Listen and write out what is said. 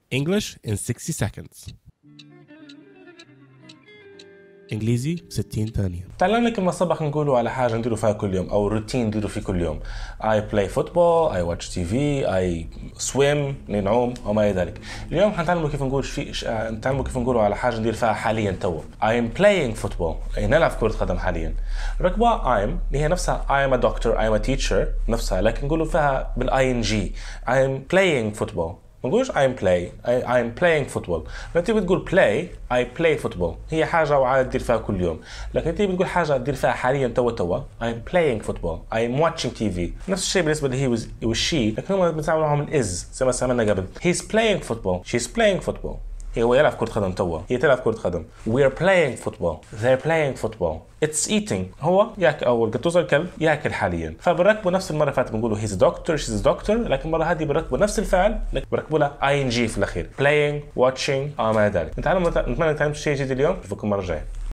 English in 60 seconds. إنجليزي 60 ثانية. تعلمنا كما سبق نقولوا على حاجة نديروا فيها كل يوم أو روتين نديروا فيه كل يوم. I play football, I watch TV, I swim, نعوم وما إلى ذلك. اليوم حنتعلموا كيف نقول نتعلموا كيف نقولوا على حاجة ندير فيها حاليا توا. I am playing football. أي نلعب كرة قدم حاليا. ركبة I'm هي نفسها I am a doctor, I am a teacher نفسها لكن نقولوا فيها بالING. I am playing football. ما نقولش I'm playing football. فأنت بتقول play I play football هي حاجة وعادة تدير فيها كل يوم. لكن أنت بتقول حاجة تدير فيها حاليا توا I'm playing football I'm watching TV. نفس الشيء بالنسبة ل he والshe لكن هم بنتعامل معهم is زي ما سمعنا قبل. He's playing football she's playing football. هو يلعب كرة قدم توا هي تلعب كرة قدم. We're playing football they're playing football. It's eating هو ياكل أو القطوس الكلب ياكل حاليا. فبركبوا نفس المرة فاتت بنقولوا he's a doctor she's a doctor لكن المرة هذه بركبوا نفس الفعل لكن بركبوا له ing في الأخير. playing watching ما ذلك. نتمنى نتعلم شيء جديد اليوم. نشوفكم مرة جاية.